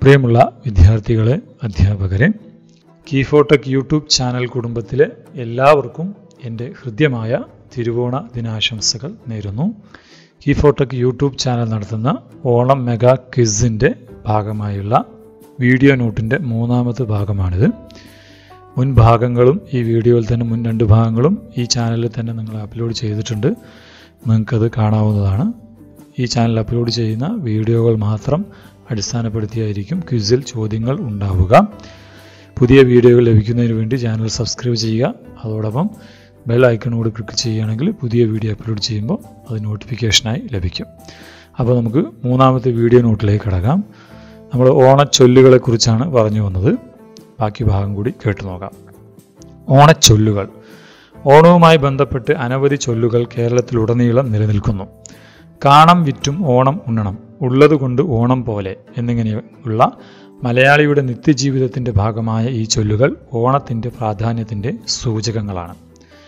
പ്രിയമുള്ള വിദ്യാർത്ഥികളെ, അധ്യാപകരെ, കീഫോടെക് യൂട്യൂബ് ചാനൽ കുടുംബത്തിലെ എല്ലാവർക്കും എൻ്റെ ഹൃദ്യമായ തിരുവോണ ദിനാശംസകൾ നേരുന്നു. കീഫോടെക് യൂട്യൂബ് ചാനൽ നടത്തുന്ന ഓണം മെഗാ ക്വിസിൻ്റെ ഭാഗമായുള്ള വീഡിയോ നോട്ടിൻ്റെ മൂന്നാമത്തെ ഭാഗമാണിത്. മുൻ ഭാഗങ്ങളും ഈ വീഡിയോയിൽ തന്നെ മുൻ 2 ഭാഗങ്ങളും ഈ ചാനലിൽ തന്നെ നിങ്ങൾ അപ്ലോഡ് ചെയ്തിട്ടുണ്ട്. നിങ്ങൾക്കത് കാണാവുന്നതാണ്. ഈ ചാനൽ അപ്ലോഡ് ചെയ്യുന്ന വീഡിയോകൾ മാത്രം അടിസ്ഥാനപ്പെടുത്തിയായിരിക്കും ക്വിസിൽ ചോദ്യങ്ങൾ ഉണ്ടാവുക. പുതിയ വീഡിയോകൾ ലഭിക്കുന്നതിന് വേണ്ടി ചാനൽ സബ്സ്ക്രൈബ് ചെയ്യുക. അതോടൊപ്പം ബെൽ ഐക്കണോട് ക്ലിക്ക് ചെയ്യുകയാണെങ്കിൽ പുതിയ വീഡിയോ അപ്ലോഡ് ചെയ്യുമ്പോൾ അത് നോട്ടിഫിക്കേഷനായി ലഭിക്കും. അപ്പോൾ നമുക്ക് മൂന്നാമത്തെ വീഡിയോ നോട്ടിലേക്ക് കടക്കാം. നമ്മൾ ഓണച്ചൊല്ലുകളെക്കുറിച്ചാണ് പറഞ്ഞു വന്നത്. ബാക്കി ഭാഗം കൂടി കേട്ടു നോക്കാം. ഓണച്ചൊല്ലുകൾ. ഓണവുമായി ബന്ധപ്പെട്ട് അനവധി ചൊല്ലുകൾ കേരളത്തിലുടനീളം നിലനിൽക്കുന്നു. കാണം വിറ്റും ഓണം ഉണ്ണണം, ഉള്ളതുകൊണ്ട് ഓണം പോലെ എന്നിങ്ങനെയുള്ള മലയാളിയുടെ നിത്യജീവിതത്തിൻ്റെ ഭാഗമായ ഈ ചൊല്ലുകൾ ഓണത്തിൻ്റെ പ്രാധാന്യത്തിൻ്റെ സൂചകങ്ങളാണ്.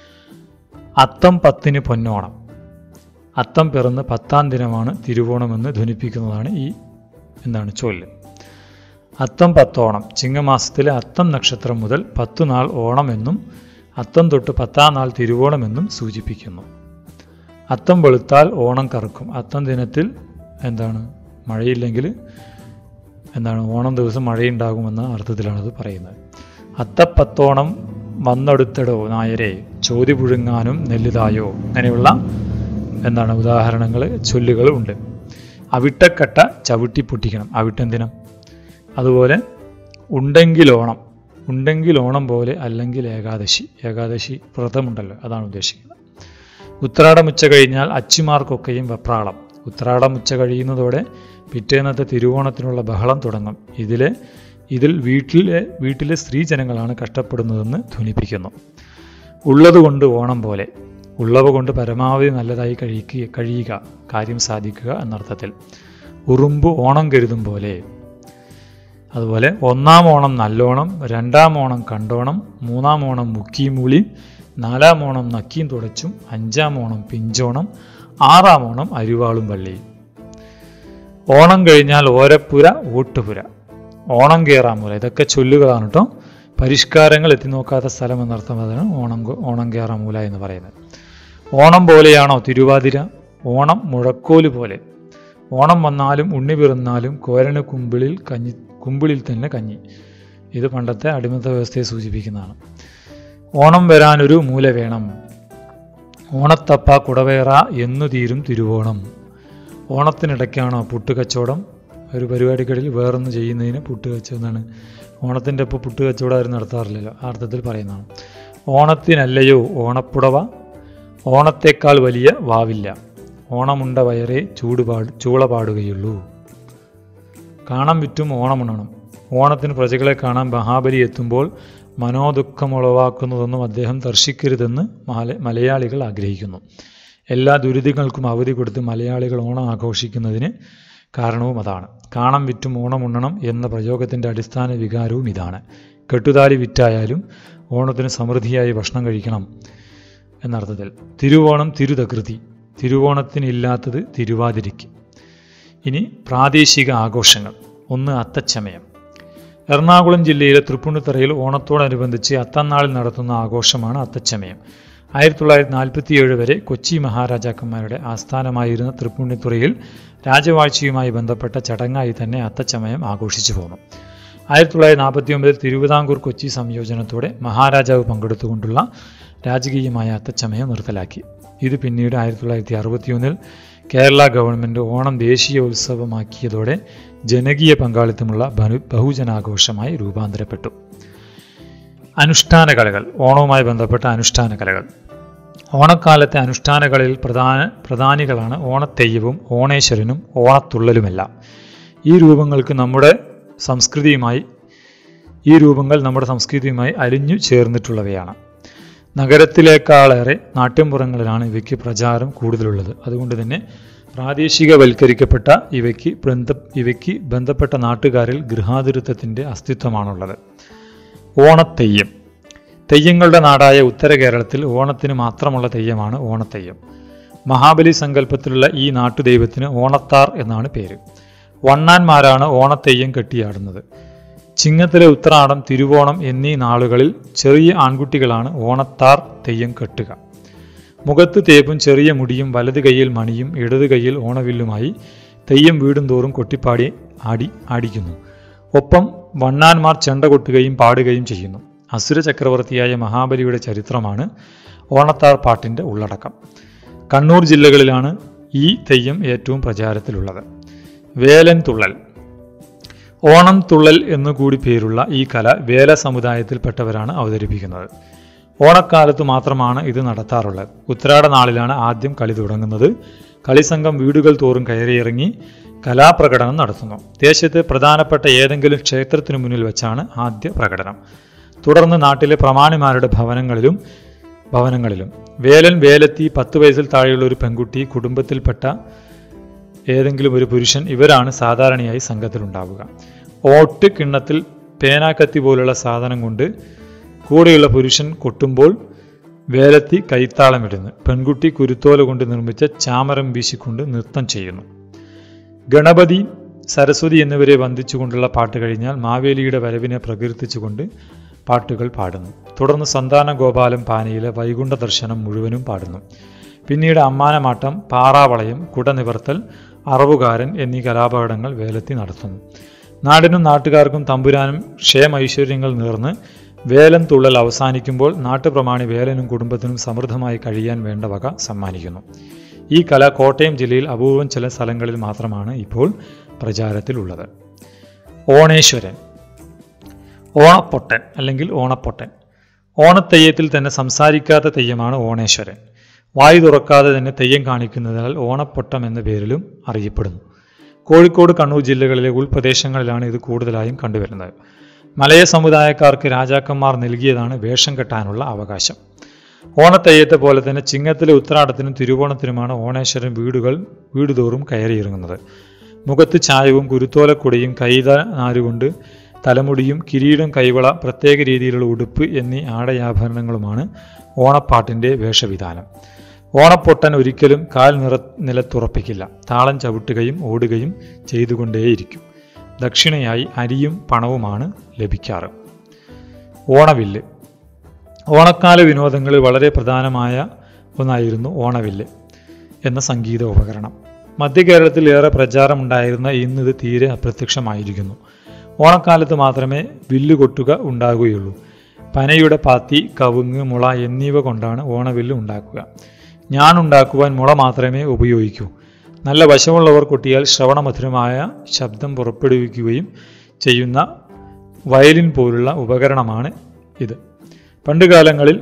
അത്തം 10-ന് പൊന്നോണം. അത്തം പിറന്ന് 10-ാം ദിനമാണ് തിരുവോണമെന്ന് ധ്വനിപ്പിക്കുന്നതാണ് ഈ ചൊല്ല്. അത്തം 10 ഓണം. ചിങ്ങമാസത്തിലെ അത്തം നക്ഷത്രം മുതൽ 10 നാൾ ഓണം എന്നും അത്തം തൊട്ട് 10-ാം നാൾ തിരുവോണമെന്നും സൂചിപ്പിക്കുന്നു. അത്തം വെളുത്താൽ ഓണം കറുക്കും. അത്തം ദിനത്തിൽ മഴയില്ലെങ്കിൽ ഓണം ദിവസം മഴയുണ്ടാകുമെന്ന അർത്ഥത്തിലാണത് പറയുന്നത്. അത്തപ്പത്തോണം വന്നെടുത്തടോ നായരെ, ചോതി പുഴുങ്ങാനും നെല്ലുതായോ, അങ്ങനെയുള്ള ഉദാഹരണങ്ങൾ ചൊല്ലുകൾ ഉണ്ട്. അവിട്ടക്കട്ട ചവിട്ടി പൊട്ടിക്കണം, അവിട്ടം ദിനം. അതുപോലെ ഉണ്ടെങ്കിൽ ഓണം, ഉണ്ടെങ്കിൽ ഓണം പോലെ അല്ലെങ്കിൽ ഏകാദശി, ഏകാദശി വ്രതമുണ്ടല്ലോ, അതാണ് ഉദ്ദേശിക്കുന്നത്. ഉത്രാടമുച്ച കഴിഞ്ഞാൽ അച്ചിമാർക്കൊക്കെയും വെപ്രാളം. ഉത്രാടമുച്ച കഴിയുന്നതോടെ പിറ്റേന്നത്തെ തിരുവോണത്തിനുള്ള ബഹളം തുടങ്ങും. ഇതിൽ വീട്ടിലെ സ്ത്രീജനങ്ങളാണ് കഷ്ടപ്പെടുന്നതെന്ന് ധ്വനിപ്പിക്കുന്നു. ഉള്ളതുകൊണ്ട് ഓണം പോലെ, ഉള്ളവ കൊണ്ട് പരമാവധി നല്ലതായി കഴിയുക, കാര്യം സാധിക്കുക എന്നർത്ഥത്തിൽ. ഉറുമ്പ് ഓണം കരുതും പോലെ. അതുപോലെ 1-ാം ഓണം നല്ലോണം, 2-ാം ഓണം കണ്ടോണം, 3-ാം ഓണം മുക്കിമൂളി, 4-ാം ഓണം നക്കിയും തുടച്ചും, 5-ാം ഓണം പിഞ്ചോണം, 6-ാം ഓണം അരിവാളും വള്ളിയും. ഓണം കഴിഞ്ഞാൽ ഓരപ്പുര ഓട്ടുപുര, ഓണം കേറാമൂല. ഇതൊക്കെ ചൊല്ലുകളാണ് കേട്ടോ. പരിഷ്കാരങ്ങൾ എത്തിനോക്കാത്ത സ്ഥലം എന്നർത്ഥം. അതാണ് ഓണം കേറാമൂല എന്ന് പറയുന്നത്. ഓണം പോലെയാണോ തിരുവാതിര? ഓണം മുഴക്കോല് പോലെ. ഓണം വന്നാലും ഉണ്ണി പിറന്നാലും കോരന് കുമ്പിളിൽ തന്നെ കഞ്ഞി. ഇത് പണ്ടത്തെ അടിമത്ത വ്യവസ്ഥയെ സൂചിപ്പിക്കുന്നതാണ്. ഓണം വരാനൊരു മൂല വേണം, ഓണത്തപ്പ കുടവേറ എന്നു തീരും തിരുവോണം. ഓണത്തിനിടയ്ക്കാണോ പുട്ടുകച്ചവടം? ഒരു പരിപാടികളിൽ വേറൊന്ന് ചെയ്യുന്നതിന് പുട്ടുകച്ചവടം ഓണത്തിൻ്റെ ഒപ്പം പുട്ടുകച്ചവടം ആരും നടത്താറില്ലല്ലോ, ആ അർത്ഥത്തിൽ പറയുന്നതാണ്. ഓണത്തിനല്ലയോ ഓണപ്പുടവ, ഓണത്തേക്കാൾ വലിയ വാവില്ല, ഓണമുണ്ട വയറേ ചൂള പാടുകയുള്ളൂ. കാണം വിറ്റും ഓണമുണ്ണണം. ഓണത്തിന് പ്രജകളെ കാണാൻ മഹാബലി എത്തുമ്പോൾ മനോദുഃഖമുളവാക്കുന്നതൊന്നും അദ്ദേഹം ദർശിക്കരുതെന്ന് മലയാളികൾ ആഗ്രഹിക്കുന്നു. എല്ലാ ദുരിതങ്ങൾക്കും അവധി കൊടുത്ത് മലയാളികൾ ഓണം ആഘോഷിക്കുന്നതിന് കാരണവും അതാണ്. കാണം വിറ്റും ഓണമുണ്ണണം എന്ന പ്രയോഗത്തിൻ്റെ അടിസ്ഥാന വികാരവും ഇതാണ്. കെട്ടുതാലി വിറ്റായാലും ഓണത്തിന് സമൃദ്ധിയായി ഭക്ഷണം കഴിക്കണം എന്നർത്ഥത്തിൽ. തിരുവോണം തിരുതകൃതി, തിരുവോണത്തിനില്ലാത്തത് തിരുവാതിരയ്ക്ക്. ഇനി പ്രാദേശിക ആഘോഷങ്ങൾ. 1. അത്തച്ചമയം. എറണാകുളം ജില്ലയിലെ തൃപ്പൂണിത്തുറയിൽ ഓണത്തോടനുബന്ധിച്ച് അത്തന്നാളിൽ നടത്തുന്ന ആഘോഷമാണ് അത്തച്ചമയം. 1947 വരെ കൊച്ചി മഹാരാജാക്കന്മാരുടെ ആസ്ഥാനമായിരുന്ന തൃപ്പൂണിത്തുറയിൽ രാജവാഴ്ചയുമായി ബന്ധപ്പെട്ട ചടങ്ങായി തന്നെ അത്തച്ചമയം ആഘോഷിച്ചു പോന്നു. 1949 തിരുവിതാംകൂർ കൊച്ചി സംയോജനത്തോടെ മഹാരാജാവ് പങ്കെടുത്തുകൊണ്ടുള്ള രാജകീയമായ അത്തച്ചമയം നിർത്തലാക്കി. ഇത് പിന്നീട് 1961 കേരള ഗവൺമെൻറ് ഓണം ദേശീയ ഉത്സവമാക്കിയതോടെ ജനകീയ പങ്കാളിത്തമുള്ള ബഹുജനാഘോഷമായി രൂപാന്തരപ്പെട്ടു. അനുഷ്ഠാന കലകൾ. ഓണവുമായി ബന്ധപ്പെട്ട അനുഷ്ഠാന കലകൾ. ഓണക്കാലത്തെ അനുഷ്ഠാന കളിൽ പ്രധാനികളാണ് ഓണത്തെയ്യവും ഓണേശ്വരനും ഓണത്തുള്ളലുമെല്ലാം. ഈ രൂപങ്ങൾ നമ്മുടെ സംസ്കൃതിയുമായി അലിഞ്ഞു ചേർന്നിട്ടുള്ളവയാണ്. നഗരത്തിലേക്കാളേറെ നാട്ടിൻപുറങ്ങളിലാണ് ഇവയ്ക്ക് പ്രചാരം കൂടുതലുള്ളത്. അതുകൊണ്ട് തന്നെ പ്രാദേശികവൽക്കരിക്കപ്പെട്ട ഇവയ്ക്ക് ബന്ധപ്പെട്ട നാട്ടുകാരിൽ ഗൃഹാതുരത്വത്തിൻ്റെ അസ്തിത്വമാണുള്ളത്. ഓണത്തെയ്യം. തെയ്യങ്ങളുടെ നാടായ ഉത്തര കേരളത്തിൽ ഓണത്തിന് മാത്രമുള്ള തെയ്യമാണ് ഓണത്തെയ്യം. മഹാബലി സങ്കല്പത്തിലുള്ള ഈ നാട്ടുദൈവത്തിന് ഓണത്താർ എന്നാണ് പേര്. വണ്ണാന്മാരാണ് ഓണത്തെയ്യം കെട്ടിയാടുന്നത്. ചിങ്ങത്തിലെ ഉത്രാടം, തിരുവോണം എന്നീ നാളുകളിൽ ചെറിയ ആൺകുട്ടികളാണ് ഓണത്താർ തെയ്യം കെട്ടുക. മുഖത്ത് തേപ്പും ചെറിയ മുടിയും വലത് കൈയിൽ മണിയും ഇടത് കൈയിൽ ഓണവില്ലുമായി തെയ്യം വീടും തോറും കൊട്ടിപ്പാടി ആടിക്കുന്നു. ഒപ്പം വണ്ണാന്മാർ ചെണ്ട കൊട്ടുകയും പാടുകയും ചെയ്യുന്നു. അസുര ചക്രവർത്തിയായ മഹാബലിയുടെ ചരിത്രമാണ് ഓണത്താർ പാട്ടിൻ്റെ ഉള്ളടക്കം. കണ്ണൂർ ജില്ലകളിലാണ് ഈ തെയ്യം ഏറ്റവും പ്രചാരത്തിലുള്ളത്. വേലൻ തുള്ളൽ. ഓണം തുള്ളൽ എന്നുകൂടി പേരുള്ള ഈ കല വേല സമുദായത്തിൽപ്പെട്ടവരാണ് അവതരിപ്പിക്കുന്നത്. ഓണക്കാലത്ത് മാത്രമാണ് ഇത് നടത്താറുള്ളത്. ഉത്രാട നാളിലാണ് ആദ്യം കളി തുടങ്ങുന്നത്. കളിസംഘം വീടുകൾ തോറും കയറിയിറങ്ങി കലാപ്രകടനം നടത്തുന്നു. ദേശത്ത് പ്രധാനപ്പെട്ട ഏതെങ്കിലും ക്ഷേത്രത്തിനു മുന്നിൽ വെച്ചാണ് ആദ്യ പ്രകടനം. തുടർന്ന് നാട്ടിലെ പ്രമാണിമാരുടെ ഭവനങ്ങളിലും. വേലൻ, വേലത്തി, 10 വയസ്സിൽ താഴെയുള്ള ഒരു പെൺകുട്ടി, കുടുംബത്തിൽപ്പെട്ട ഏതെങ്കിലും ഒരു പുരുഷൻ, ഇവരാണ് സാധാരണയായി സംഘത്തിലുണ്ടാവുക. ഓട്ട് കിണ്ണത്തിൽ പേനാക്കത്തി പോലുള്ള സാധനം കൊണ്ട് കൂടെയുള്ള പുരുഷൻ കൊട്ടുമ്പോൾ വേലത്തി കൈത്താളമിടുന്നു. പെൺകുട്ടി കുരുത്തോല കൊണ്ട് നിർമ്മിച്ച ചാമരം വീശിക്കൊണ്ട് നൃത്തം ചെയ്യുന്നു. ഗണപതി, സരസ്വതി എന്നിവരെ വന്ദിച്ചുകൊണ്ടുള്ള പാട്ട് കഴിഞ്ഞാൽ മാവേലിയുടെ വരവിനെ പ്രകീർത്തിച്ചുകൊണ്ട് പാട്ടുകൾ പാടുന്നു. തുടർന്ന് സന്താന ഗോപാലം പാനയിലെ വൈകുണ്ഠ ദർശനം മുഴുവനും പാടുന്നു. പിന്നീട് അമ്മാനമാട്ടം, പാറാവളയം, കുടനിവർത്തൽ, അറവുകാരൻ എന്നീ കലാപകടങ്ങൾ വേലത്തി നടത്തുന്നു. നാടിനും നാട്ടുകാർക്കും തമ്പുരാനും ക്ഷേമൈശ്വര്യങ്ങൾ നേർന്ന് വേലൻ തുള്ളൽ അവസാനിക്കുമ്പോൾ നാട്ടുപ്രമാണി വേലനും കുടുംബത്തിനും സമൃദ്ധമായി കഴിയാൻ വേണ്ട വക സമ്മാനിക്കുന്നു. ഈ കല കോട്ടയം ജില്ലയിൽ അപൂർവം ചില സ്ഥലങ്ങളിൽ മാത്രമാണ് ഇപ്പോൾ പ്രചാരത്തിലുള്ളത്. ഓണേശ്വരൻ, ഓണപ്പൊട്ടൻ അല്ലെങ്കിൽ ഓണപ്പൊട്ടൻ. ഓണത്തെയ്യത്തിൽ തന്നെ സംസാരിക്കാത്ത തെയ്യമാണ് ഓണേശ്വരൻ. വായു തുറക്കാതെ തന്നെ തെയ്യം കാണിക്കുന്നതിനാൽ ഓണപ്പൊട്ടം എന്ന പേരിലും അറിയപ്പെടുന്നു. കോഴിക്കോട്, കണ്ണൂർ ജില്ലകളിലെ ഉൾപ്രദേശങ്ങളിലാണ് ഇത് കൂടുതലായും കണ്ടുവരുന്നത്. മലയ സമുദായക്കാർക്ക് രാജാക്കന്മാർ നൽകിയതാണ് വേഷം കെട്ടാനുള്ള അവകാശം. ഓണത്തെയ്യത്തെ പോലെ തന്നെ ചിങ്ങത്തിലെ ഉത്രാടത്തിനും തിരുവോണത്തിനുമാണ് ഓണേശ്വരൻ വീടുതോറും കയറിയിറങ്ങുന്നത്. മുഖത്ത് ചായവും കുരുത്തോലക്കുടയും കൈതനാരുകൊണ്ട് തലമുടിയും കിരീടം, കൈവള, പ്രത്യേക രീതിയിലുള്ള ഉടുപ്പ് എന്നീ ആടയാഭരണങ്ങളുമാണ് ഓണപ്പാട്ടിൻ്റെ വേഷവിധാനം. ഓണപ്പൊട്ടൻ ഒരിക്കലും കാൽ നിലത്തുറപ്പിക്കില്ല. താളം ചവിട്ടുകയും ഓടുകയും ചെയ്തുകൊണ്ടേയിരിക്കും. ദക്ഷിണയായി അരിയും പണവുമാണ് ലഭിക്കാറ്. ഓണവില്ല്. ഓണക്കാല വിനോദങ്ങളിൽ വളരെ പ്രധാനമായ ഒന്നായിരുന്നു ഓണവില്ല് എന്ന സംഗീത ഉപകരണം. മധ്യകേരളത്തിൽ ഏറെ പ്രചാരമുണ്ടായിരുന്ന ഇന്നിത് തീരെ അപ്രത്യക്ഷമായിരിക്കുന്നു. ഓണക്കാലത്ത് മാത്രമേ വില്ല് കൊട്ടുക ഉണ്ടാകുകയുള്ളൂ. പനയുടെ പാത്തി, കവുങ്ങ്, മുള എന്നിവ കൊണ്ടാണ് ഓണവില്ല് ഉണ്ടാക്കുക. ഞാനുണ്ടാക്കുവാൻ മുള മാത്രമേ ഉപയോഗിക്കൂ. നല്ല വശമുള്ളവർ കൊട്ടിയാൽ ശ്രവണമധുരമായ ശബ്ദം പുറപ്പെടുവിക്കുകയും ചെയ്യുന്ന വയലിൻ പോലുള്ള ഉപകരണമാണ് ഇത്. പണ്ടുകാലങ്ങളിൽ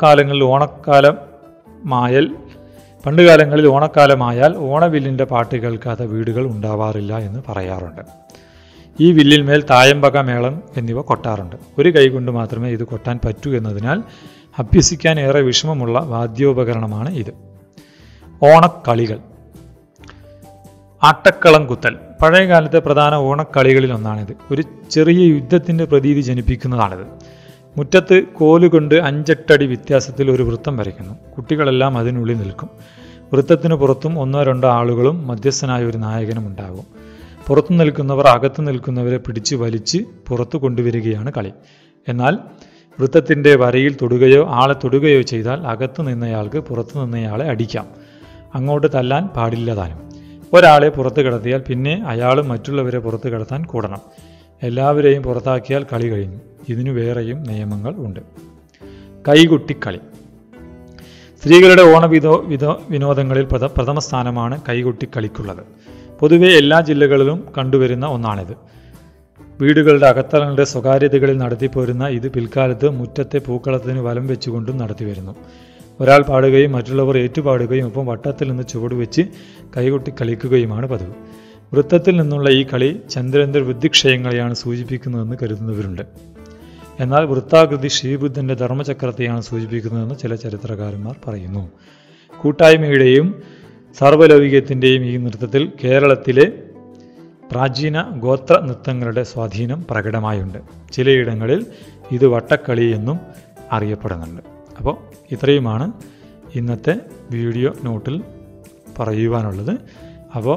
ഓണക്കാലമായാൽ ഓണവില്ലിൻ്റെ പാട്ട് കേൾക്കാത്ത വീടുകൾ ഉണ്ടാവാറില്ല എന്ന് പറയാറുണ്ട്. ഈ വില്ലിൽ മേൽ തായമ്പക, മേളം എന്നിവ കൊട്ടാറുണ്ട്. ഒരു കൈ കൊണ്ട് മാത്രമേ ഇത് കൊട്ടാൻ പറ്റൂ എന്നതിനാൽ അഭ്യസിക്കാൻ ഏറെ വിഷമമുള്ള വാദ്യോപകരണമാണ് ഇത്. ഓണക്കളികൾ. ആട്ടക്കളം കുത്തൽ പഴയകാലത്തെ പ്രധാന ഓണക്കളികളിൽ ഒന്നാണിത്. ഒരു ചെറിയ യുദ്ധത്തിൻ്റെ പ്രതീതി ജനിപ്പിക്കുന്നതാണിത്. മുറ്റത്ത് കോലുകൊണ്ട് 5-8 അടി വ്യത്യാസത്തിൽ ഒരു വൃത്തം വരയ്ക്കുന്നു. കുട്ടികളെല്ലാം അതിനുള്ളിൽ നിൽക്കും. വൃത്തത്തിന് പുറത്തും 1-2 ആളുകളും മധ്യസ്ഥനായ ഒരു നായകനും ഉണ്ടാകും. പുറത്തു നിൽക്കുന്നവർ അകത്ത് നിൽക്കുന്നവരെ പിടിച്ച് വലിച്ച് പുറത്തു കൊണ്ടുവരികയാണ് കളി. എന്നാൽ വൃത്തത്തിൻ്റെ വരയിൽ തൊടുകയോ ആളെ തൊടുകയോ ചെയ്താൽ അകത്ത് നിന്നയാൾക്ക് പുറത്തു നിന്നയാളെ അടിക്കാം. അങ്ങോട്ട് തല്ലാൻ പാടില്ലതാനും. ഒരാളെ പുറത്ത് കിടത്തിയാൽ പിന്നെ അയാളും മറ്റുള്ളവരെ പുറത്ത് കിടത്താൻ കൂടണം. എല്ലാവരെയും പുറത്താക്കിയാൽ കളി കഴിഞ്ഞു. ഇതിനു വേറെയും നിയമങ്ങൾ ഉണ്ട്. കൈകൊട്ടിക്കളി. സ്ത്രീകളുടെ വിനോദങ്ങളിൽ പ്രഥമ സ്ഥാനമാണ് കൈകൊട്ടിക്കളിക്കുള്ളത്. പൊതുവെ എല്ലാ ജില്ലകളിലും കണ്ടുവരുന്ന ഒന്നാണിത്. വീടുകളുടെ അകത്തളങ്ങളുടെ സ്വകാര്യതകളിൽ നടത്തിപ്പോരുന്ന ഇത് പിൽക്കാലത്ത് മുറ്റത്തെ പൂക്കളത്തിന് വലം വെച്ചുകൊണ്ടും നടത്തിവരുന്നു. ഒരാൾ പാടുകയും മറ്റുള്ളവർ ഏറ്റുപാടുകയും ഒപ്പം വട്ടത്തിൽ നിന്ന് ചുവടുവെച്ച് കൈകൊട്ടി കളിക്കുകയുമാണ് പതിവ്. വൃത്തത്തിൽ നിന്നുള്ള ഈ കളി ചന്ദ്രന്റെ ബുദ്ധിക്ഷയങ്ങളെയാണ് സൂചിപ്പിക്കുന്നതെന്ന് കരുതുന്നവരുണ്ട്. എന്നാൽ വൃത്താകൃതി ശ്രീബുദ്ധന്റെ ധർമ്മചക്രത്തെയാണ് സൂചിപ്പിക്കുന്നതെന്ന് ചില ചരിത്രകാരന്മാർ പറയുന്നു. കൂട്ടായ്മയുടെയും സർവലൗകികത്തിൻ്റെയും ഈ നൃത്തത്തിൽ കേരളത്തിലെ പ്രാചീന ഗോത്ര നൃത്തങ്ങളുടെ സ്വാധീനം പ്രകടമായുണ്ട്. ചിലയിടങ്ങളിൽ ഇത് വട്ടക്കളി എന്നും അറിയപ്പെടുന്നുണ്ട്. അപ്പോൾ ഇത്രയുമാണ് ഇന്നത്തെ വീഡിയോ നോട്ടിൽ പറയുവാനുള്ളത്. അപ്പോൾ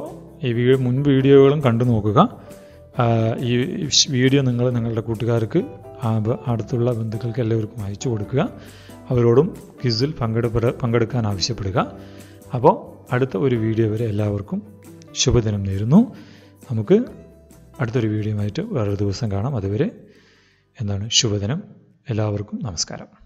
ഈ മുൻ വീഡിയോകളും കണ്ടു നോക്കുക. ഈ വീഡിയോ നിങ്ങളുടെ കൂട്ടുകാർക്ക്, അടുത്തുള്ള ബന്ധുക്കൾക്ക് എല്ലാവർക്കും അയച്ചു കൊടുക്കുക. അവരോടും ക്വിസിൽ പങ്കെടുക്കാൻ ആവശ്യപ്പെടുക. അപ്പോൾ അടുത്ത ഒരു വീഡിയോ വരെ എല്ലാവർക്കും ശുഭദിനം നേരുന്നു. നമുക്ക് അടുത്തൊരു വീഡിയോയുമായിട്ട് വേറൊരു ദിവസം കാണാം. അതുവരെ ശുഭദിനം. എല്ലാവർക്കും നമസ്കാരം.